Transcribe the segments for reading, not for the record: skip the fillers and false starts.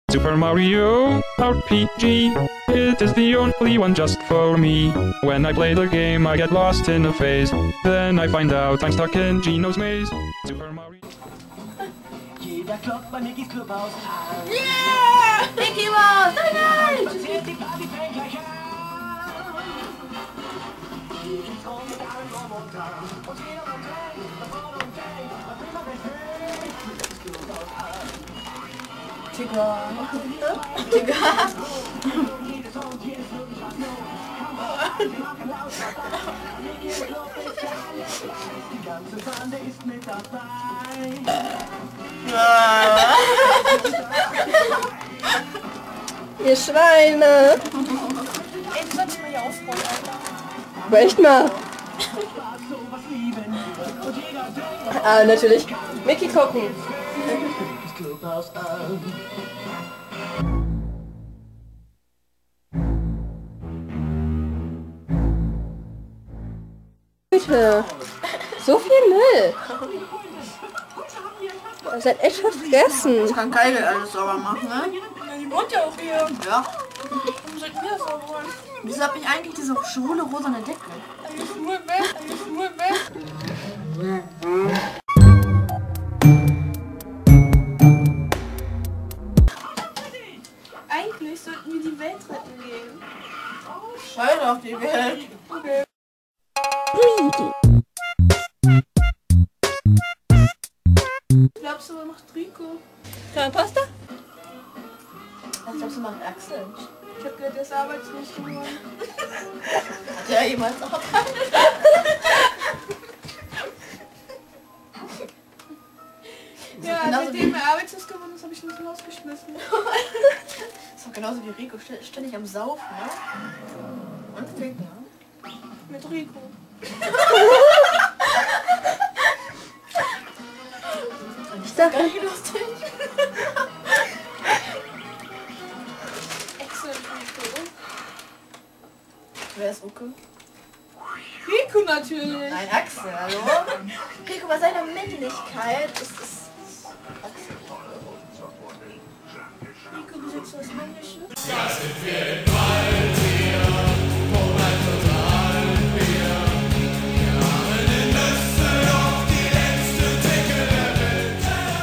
Super Mario RPG. It is the only one just for me. When I play the game, I get lost in a phase. Then I find out I'm stuck in Gino's maze. Super Mario. Jeder klopft bei Mickys Clubhaus an. Yeah! Mickey Mouse, nein! Spaziert die Party fängt gleich an. Hier geht's rum mit allen drum und dran. Und jeder und Tank, da vorne und Tank, da will man richtig. Mickys Clubhaus an. Digga. Digga. Jedes und hier ist wirklich was los. Wir machen laut dabei. Mickys Club ist geil. Die ganze Bande ist mit dabei. Ihr Schweine! Ey, du sollst mal hier aufräumen, Alter. Aber echt mal! Ah, natürlich. Mickey gucken. Mickys Clubhaus an. Bitte! So viel Müll! Ihr seid echt verfressen. Kann Geigel alles sauber machen, ne? Ja, die wohnt ja auch hier. Ja. Warum sollten wir das sauber machen? Wieso hab ich eigentlich diese schwule rosane Decke? Eine schwule weg, eine schwule weg. Eigentlich sollten wir die Welt retten gehen. Scheiß auf die Welt. Okay. Glaubst du, macht Rico? Pasta? Was glaubst du, macht Axel? Ich hab gehört, der ist arbeitslos geworden. Hat der jemals arbeitet? Ja, seitdem er arbeitslos geworden ist, habe ich ihn rausgeschmissen. Das ist doch genauso wie Rico, ständig am Saufen, ne? Und trinken, ne? Mit Rico. Ich sag Gar nicht lustig. Excellent Rico. Wer ist Uke? Rico natürlich. Nein, Axel, hallo? Rico, bei seiner Männlichkeit ist es Axel. Rico, besitzt du was Männliches? Da sind wir im Wald hier, wo man total wir haben den Nüsse auf die letzte Decke der Welt.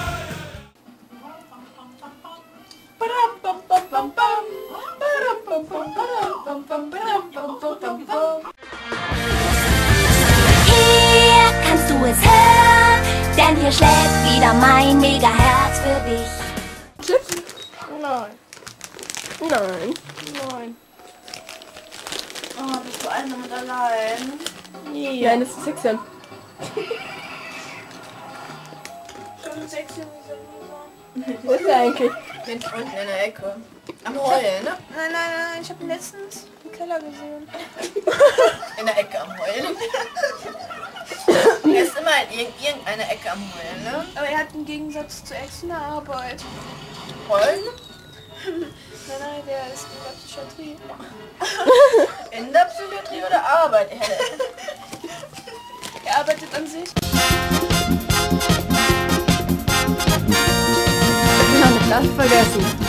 Hier kannst du es hören, denn hier schlägt wieder mein Megaherz für dich. Chips? Nein. Nein. Nein. Oh, bist du eine damit allein? Ja. Nein, das ist Sixen. Schon 6 Wo ist er eigentlich? Ganz unten in der Ecke. Am Heulen, ne? Nein, nein, nein, ich habe ihn letztens im Keller gesehen. In der Ecke am Heulen. Er ist immer in irgendeiner Ecke am Heulen, ne? Aber er hat im Gegensatz zu Ex eine Arbeit. Heulen? Nein, nein, der ist in der Psychiatrie. In der Psychiatrie oder Arbeit? Er arbeitet an sich. Wir haben eine Flasche vergessen.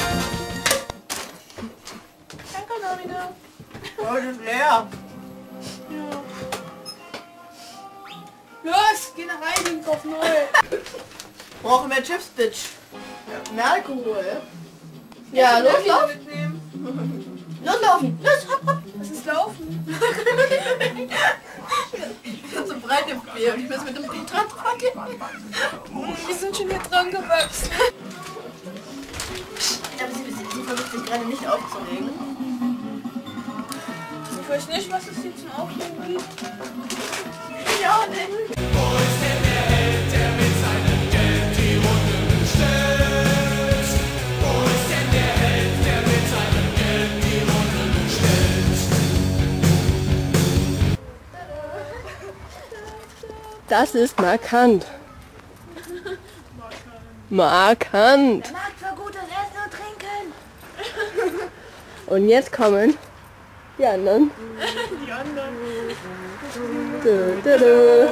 Danke, Domina. Oh, das ist leer. Ja. Los, geh nach rein, kauf neu. Brauchen mehr Chips, Bitch. Ja, mehr Alkohol. Ja, los, lauf. Los, laufen. Los, hopp, hopp. Was ist laufen? Ich bin so breit im Bier und ich muss mit dem Transport gehen. Wir sind schon hier dran gewachsen. Aber sie versucht sich gerade nicht aufzuregen. Ich weiß nicht, was es hier zum Aufregen gibt. Ja, nicht. Wo ist denn der Held, der mit seinem Geld die Runde bestellt? Wo ist denn der Held, der mit seinem Geld die Runde bestellt? Das ist markant. Markant. Der Markt war gut, das Essen und Trinken. Und jetzt kommen die anderen. Die anderen. Du, du, du.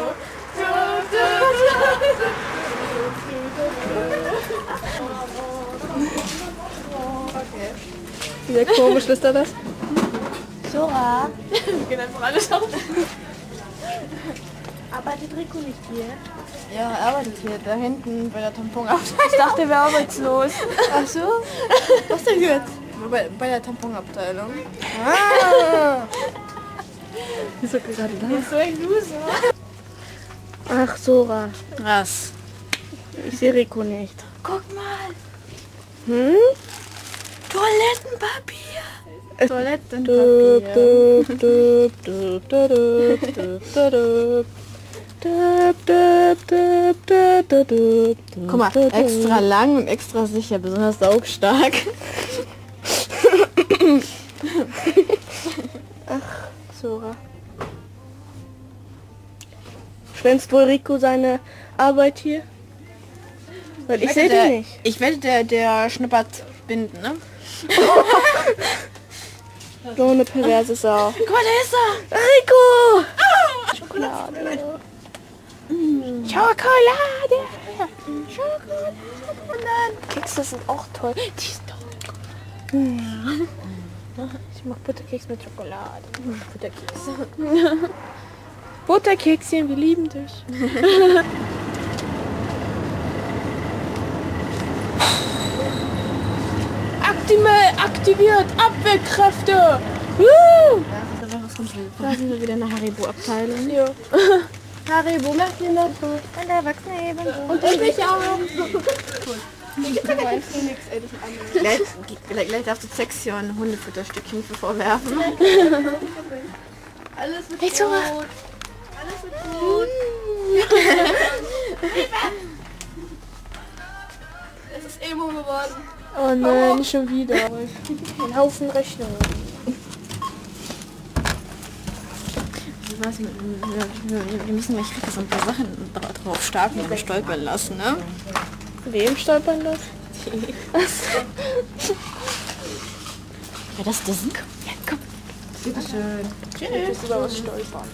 Sehr komisch ist das. Sora, Wir gehen einfach alles auf. arbeitet Rico nicht hier? Ja, er arbeitet hier, da hinten bei der Tamponabteilung. Ich dachte, er wäre arbeitslos. Ach so? Was denn jetzt? Bei der Tamponabteilung. Ah. Wieso gerade da? So ein Loser. Ach, Sora. Was? Ich sehe Rico nicht. Guck mal, Hm? Toilettenpapier. Guck mal, extra lang und extra sicher, besonders saugstark. Sora. Schwänzt wohl Rico seine Arbeit hier? Weil ich sehe die nicht. Ich wette, der schnuppert Binden, ne? So eine perverse Sau. Guck mal, da ist er. Rico! Schokolade. Kekse sind auch toll. Die sind doch. Ich mag Butterkeks mit Schokolade. Butterkekse. Butterkekschen, wir lieben dich. Aktiviert Abwehrkräfte! Woo! Da sind wir wieder in der Haribo-Abteilung. Ja. Haribo, macht ihr noch so. Und Erwachsene eben. Und ich auch. Gleich darfst du Sexy ein Hundefutterstückchen vorwerfen. Alles mit Hey, Sora. Alles mit Blut. Es ist Emo geworden. Oh nein, nicht schon wieder. Ein Haufen Rechnungen. Wir müssen mich so ein paar Sachen drauf starten und stolpern lassen, ne? Wem stolpern das? Ja, das sind. Ja, komm. Bitteschön. Tschüss. Über was stolpern.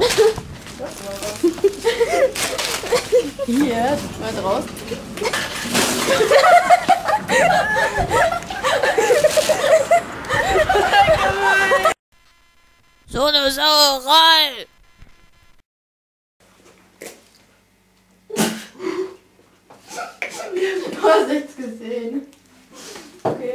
Hier, mal draus. So eine Sauerei. Du hast nichts gesehen. Okay.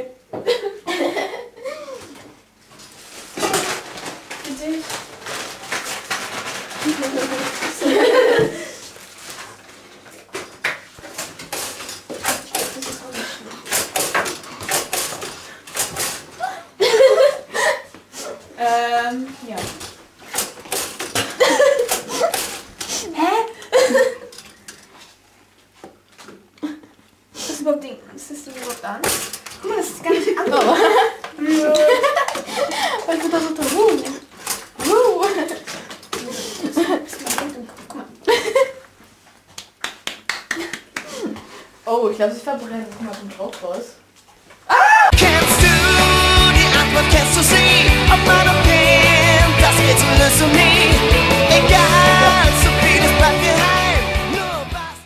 Ja. Ist das überhaupt an? Guck mal, das ist gar nicht an. Was wird da so tun? Oh, ich glaube, sie verbrennen. Guck mal, kommt Rauch raus. Kennst du die Antwort, kennst du sie? Ob man kennt, das Rätsel ist um nie. Egal, so vieles bleibt geheim. Nur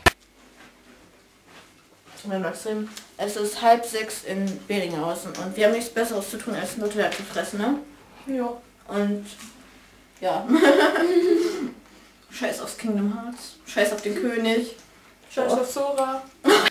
was. Mein Maxim, es ist 5:30 in Beringhausen und wir haben nichts Besseres zu tun, als Nutella zu fressen, ne? Ja. Und ja. Scheiß aufs Kingdom Hearts. Scheiß auf den König. Scheiß auf Sora.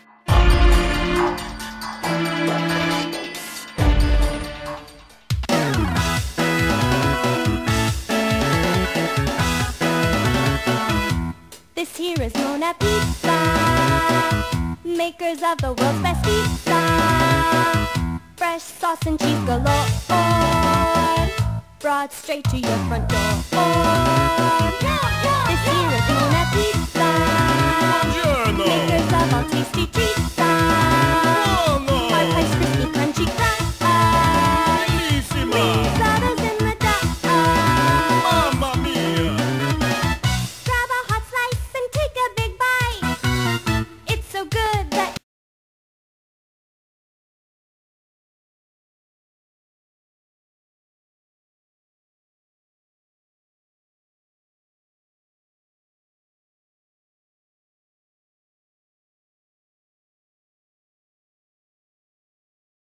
This here is Mona Pizza, makers of the world's best pizza. Fresh sauce and cheese galore, brought straight to your front door.